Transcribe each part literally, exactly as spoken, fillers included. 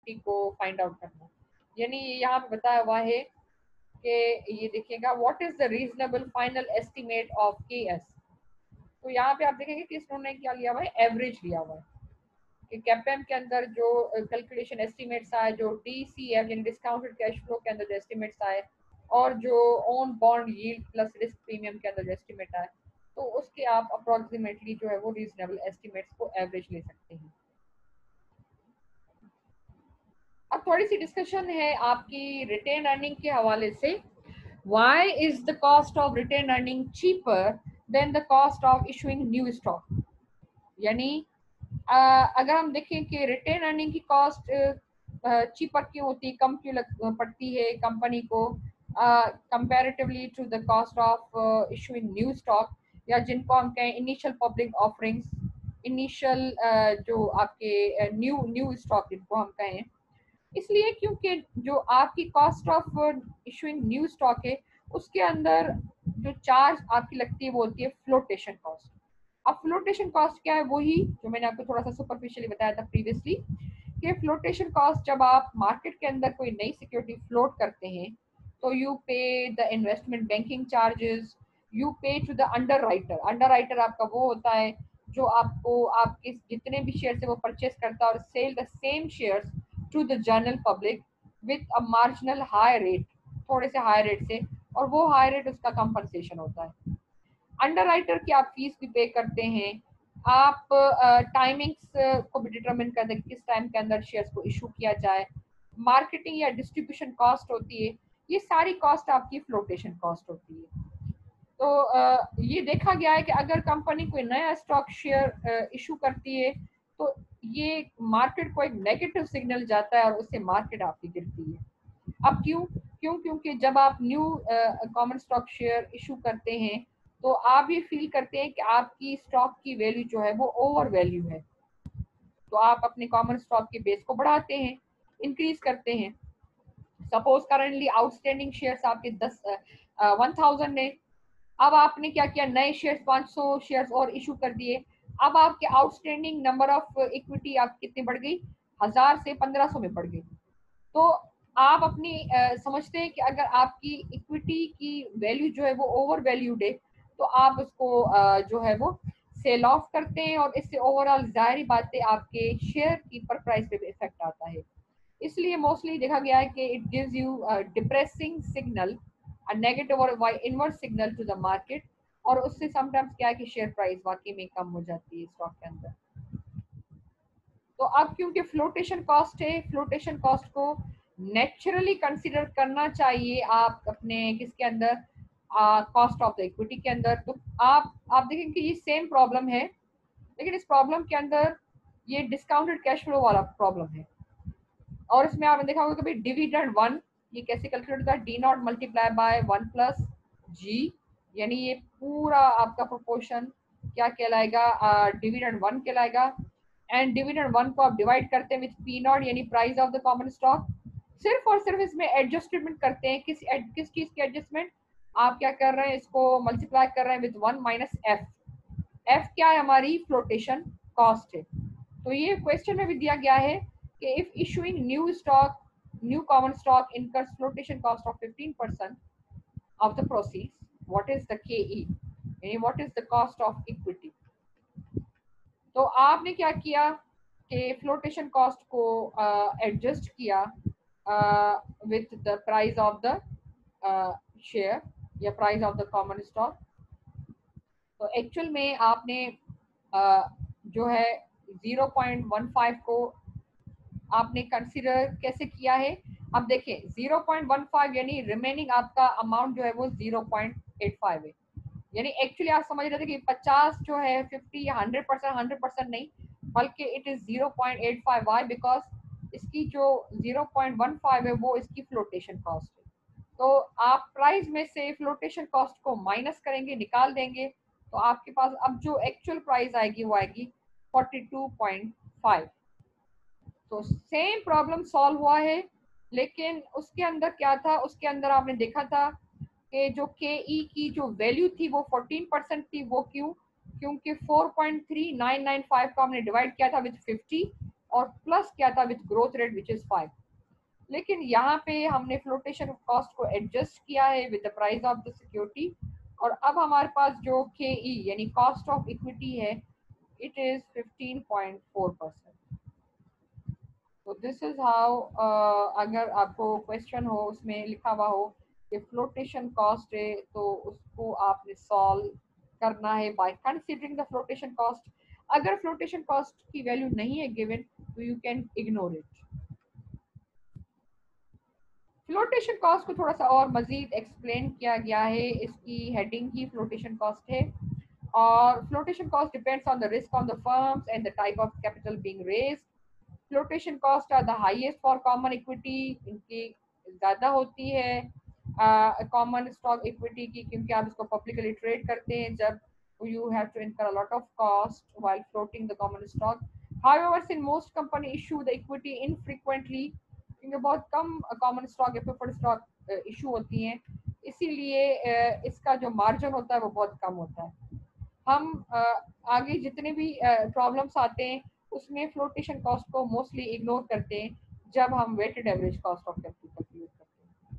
Fifty को find out करना। यानी यहाँ पे बताया हुआ है कि ये देखिएगा what is the reasonable final estimate of K S. तो यहाँ पे आप देखेंगे कि इन्होंने क्या लिया हुआ है, एवरेज लिया हुआ है कि कैपेम के अंदर जो कैलकुलेशन एस्टिमेट्स आए, जो डी सी एफ यानी डिस्काउंटेड कैश फ्लो के अंदर जो एस्टिमेट्स आए, और जो on bond yield plus risk premium के अंदर जो एस्टिमेट आए, तो उसके आप अप्रोक्सीमेटली जो है वो रीजनेबल एस्टिमेट्स को एवरेज ले सकते हैं। अब थोड़ी सी डिस्कशन है आपकी रिटेन अर्निंग के हवाले से। Why is the cost of retain earning cheaper than the cost of issuing new stock. यानी uh, अगर हम देखें कि रिटेन अर्निंग की कॉस्ट चीपर क्यों होती है, कम क्यों लग पड़ती है कंपनी को comparatively to the cost of issuing new stock, या जिनको हम कहें इनिशियल पब्लिक ऑफरिंग्स, इनिशियल जो आपके न्यू न्यू स्टॉक जिनको हम कहें। इसलिए क्योंकि जो आपकी cost of issuing new stock है उसके अंदर जो चार्ज आपकी लगती है वो होती है फ्लोटेशन कॉस्ट। अब फ्लोटेशन कॉस्ट क्या है, वही जो मैंने आपको थोड़ा सा सुपरफिशियली बताया था प्रीवियसली कि फ्लोटेशन कॉस्ट जब आप मार्केट के अंदर कोई नई सिक्योरिटी फ्लोट करते हैं तो you pay the investment banking charges, you pay to the underwriter. Underwriter आपका वो होता है जो आपको आपके जितने भी शेयर है वो परचेस करता है और sell the same shares to the general public with a marginal high rate, थोड़े से हाई रेट से, और वो हाई रेट उसका कंपनसेशन होता है। अंडर राइटर की आप फीस भी पे करते हैं, आप टाइमिंग्स uh, को भी डिटरमिन करते हैं किस टाइम के अंदर शेयर्स को इशू किया जाए, मार्केटिंग या डिस्ट्रीब्यूशन कॉस्ट होती है, ये सारी कॉस्ट आपकी फ्लोटेशन कॉस्ट होती है। तो uh, ये देखा गया है कि अगर कंपनी कोई नया स्टॉक शेयर इशू करती है तो ये मार्केट को एक नेगेटिव सिग्नल जाता है और उससे मार्केट आपकी गिरती है। अब क्यों क्यों क्योंकि जब आप new common stock share issue करते हैं तो आप ये फील करते हैं कि आपकी स्टॉक की वैल्यू जो है वो ओवर वैल्यू है, तो आप अपने कॉमन स्टॉक के बेस को बढ़ाते हैं, इंक्रीज करते हैं। सपोज करंटली आउटस्टैंडिंग शेयर्स आपके दस वन थाउजेंड है, अब आपने क्या किया, नए शेयर्स पाँच सौ शेयर्स और इशू कर दिए, अब आपके आउटस्टैंडिंग नंबर ऑफ इक्विटी आप कितनी बढ़ गई, हजार से पंद्रह सौ में बढ़ गई। तो आप अपनी uh, समझते हैं कि अगर आपकी इक्विटी की वैल्यू जो है वो ओवर वैल्यूड है तो आप उसको uh, जो है वो सेल ऑफ करते हैं, और इससे ओवरऑल जाहिर बात है आपके शेयर की पर प्राइस पे भी इफेक्ट आता है। इसलिए मोस्टली देखा गया है कि it gives you depressing signal, a negative और inverse signal to the market, और उससे समटाइम्स क्या है कि शेयर प्राइस वाकई में कम हो जाती है स्टॉक के अंदर। तो अब क्योंकि फ्लोटेशन कॉस्ट है, फ्लोटेशन कॉस्ट को नेचुरली कंसीडर करना चाहिए आप अपने किसके अंदर, कॉस्ट ऑफ द इक्विटी के अंदर। तो आप आप देखेंगे कि ये सेम प्रॉब्लम है, लेकिन इस प्रॉब्लम के अंदर ये डिस्काउंटेड कैश फ्लो वाला प्रॉब्लम है। और इसमें आपने देखा होगा कि डिविडेंड वन ये कैसे कैलकुलेट होता है, D not multiply by one plus G, यानी ये पूरा आपका प्रोपोर्शन क्या कहलाएगा, डिविडेंड वन कहलाएगा। एंड डिविडेंड वन को आप डिवाइड करते हैं विथ पी नॉट यानी price of the common stock. सिर्फ और सिर्फ इसमें एडजस्टमेंट करते हैं, किस किस चीज की एडजस्टमेंट, आप क्या कर रहे हैं, इसको मल्टीप्लाई कर रहे हैं with one minus F. F क्या है, हमारी फ्लोटेशन कॉस्ट है। तो ये क्वेश्चन में भी दिया गया है कि if issuing new stock, new common stock incurs flotation cost of fifteen percent of the proceeds, what is the K E, यानी what is the cost of equity। तो आपने क्या किया कि फ्लोटेशन कॉस्ट को एडजस्ट uh, किया with the price of the share या price of the common stock. तो एक्चुअल में आपने uh, जो है ज़ीरो पॉइंट वन फाइव को आपने कंसिडर कैसे किया है। अब देखिए ज़ीरो पॉइंट वन फाइव यानी रिमेनिंग आपका अमाउंट जो है वो ज़ीरो पॉइंट एट फाइव है, यानी एक्चुअली आप समझ रहे थे कि पचास जो है फिफ्टी या हंड्रेड परसेंट हंड्रेड परसेंट नहीं, बल्कि it is zero point eight five. Why, because इसकी जो ज़ीरो पॉइंट वन फाइव है वो इसकी फ्लोटेशन कॉस्ट है। तो आप प्राइस में से फ्लोटेशन कॉस्ट को माइनस करेंगे, निकाल देंगे, तो आपके पास अब जो एक्चुअल प्राइस आएगी वो आएगी फोर्टी टू पॉइंट फाइव। तो सेम प्रॉब्लम सॉल्व हुआ है, लेकिन उसके अंदर क्या था, उसके अंदर आपने देखा था कि जो के ई की जो वैल्यू थी वो फोर्टीन परसेंट थी। वो क्यों, क्योंकि four point three nine nine five को हमने डिवाइड किया था विद फिफ्टी, और प्लस क्या था with growth rate which is five. लेकिन यहाँ पे हमने फ्लोटेशन कॉस्ट को एडजस्ट किया है with the price of the security, और अब हमारे पास जो के ई यानी कॉस्ट ऑफ इक्विटी है it is fifteen point four percent. तो दिस इज हाउ, अगर आपको क्वेश्चन हो उसमें लिखा हुआ हो कि फ्लोटेशन कॉस्ट है तो उसको आपने सॉल्व करना है by considering the flotation cost. अगर फ्लोटेशन कॉस्ट की वैल्यू नहीं है गिवन तो you can ignore it. Flotation cost को थोड़ा सा और मजीद एक्सप्लेन किया गया है, इसकी हेडिंग ही फ्लोटेशन कॉस्ट है। और flotation cost depends on the risk on the firms and the type of capital being raised. Flotation cost are the highest for common equity, इनकी ज़्यादा होती है कॉमन स्टॉक इक्विटी की, क्योंकि आप इसको पब्लिकली ट्रेड करते हैं जब you have to incur a lot of cost while floating the common stock. However, since most company issue the equity infrequently, क्योंकि बहुत कम कॉमन स्टॉक या प्रेफर्ड स्टॉक इशू होती हैं, इसीलिए uh, इसका जो मार्जिन होता है वो बहुत कम होता है। हम uh, आगे जितने भी प्रॉब्लम्स uh, आते हैं उसमें फ्लोटेशन कॉस्ट को मोस्टली इग्नोर करते हैं जब हम weighted average cost of capital calculate करते हैं।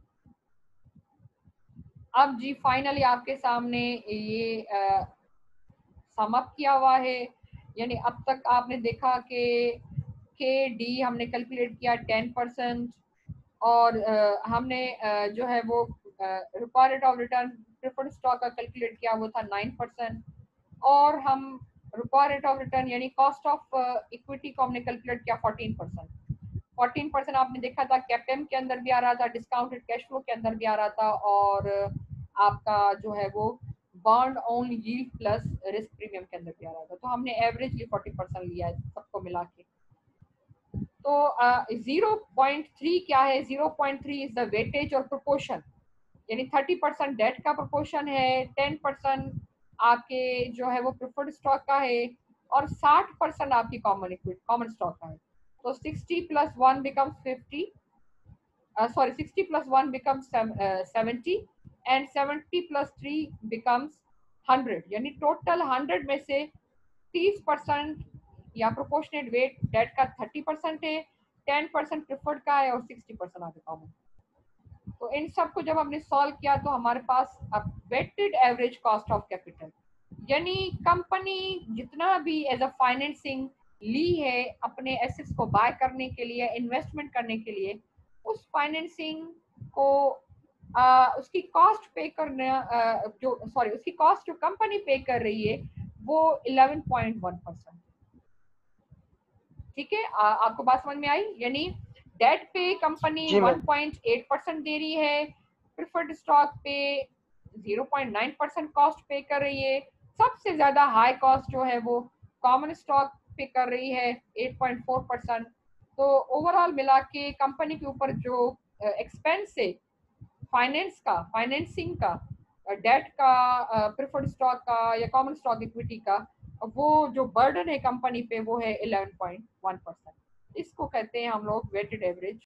अब जी फाइनली आपके सामने ये uh, सम अप किया हुआ है, यानी अब तक आपने देखा कि के डी हमने कैलकुलेट किया टेन परसेंट, और uh, हमने uh, जो है वो required rate of return preferred stock का कैलकुलेट किया वो था नाइन परसेंट, और हम रिक्वायर्ड रेट ऑफ रिटर्न यानी कॉस्ट ऑफ इक्विटी को हमने कैलकुलेट किया फोर्टीन परसेंट। फोर्टीन परसेंट आपने देखा था कैपेम के अंदर भी आ रहा था, डिस्काउंटेड कैश फ्लो के अंदर भी आ रहा था, और आपका जो है वो bond own yield plus risk premium के अंदर भी आ रहा था। तो हमने एवरेजली फोर्टी परसेंट लिया है सबको मिला के। तो जीरो पॉइंट थ्री क्या है? Zero point three is the weightage और प्रोपोर्शन, यानी थर्टी परसेंट डेट का प्रोपोर्शन है, टेन परसेंट आपके जो है वो प्रेफर्ड स्टॉक का है, और साठ परसेंट आपकी कॉमन इक्विटी कॉमन स्टॉक का है। तो sixty plus one becomes fifty, sorry sixty plus one becomes seventy, and seventy plus three becomes hundred, यानी टोटल हंड्रेड में से तीस परसेंट या प्रोपोर्शनेट वेट डेट का थर्टी परसेंट है, टेन परसेंट प्रेफर्ड का है, और सिक्सटी परसेंट आपके कॉमन। तो इन सब को जब हमने सॉल्व किया तो हमारे पास अब weighted average cost of capital, यानी कंपनी जितना भी एज अ फाइनेंसिंग ली है अपने एसेट्स को बाय करने के लिए, इन्वेस्टमेंट करने के लिए, उस फाइनेंसिंग को आ, उसकी कॉस्ट पे करना आ, जो सॉरी उसकी कॉस्ट जो कंपनी पे कर रही है वो इलेवन पॉइंट वन परसेंट। ठीक है, आ, आपको बात समझ में आई? यानी डेट पे company one point eight percent दे रही है, प्रेफर्ड स्टॉक पे zero point nine percent cost pay कर रही है, सबसे ज्यादा हाई कॉस्ट जो है वो कॉमन स्टॉक पे कर रही है एट पॉइंट फोर परसेंट। तो ओवरऑल मिला के कंपनी के ऊपर जो एक्सपेंस है फाइनेंस का, फाइनेंसिंग का, डेट का, प्रेफर्ड स्टॉक का या कॉमन स्टॉक इक्विटी का, वो जो बर्डन है कंपनी पे वो है इलेवन पॉइंट वन परसेंट। इसको कहते हैं हम लोग वेटेड एवरेज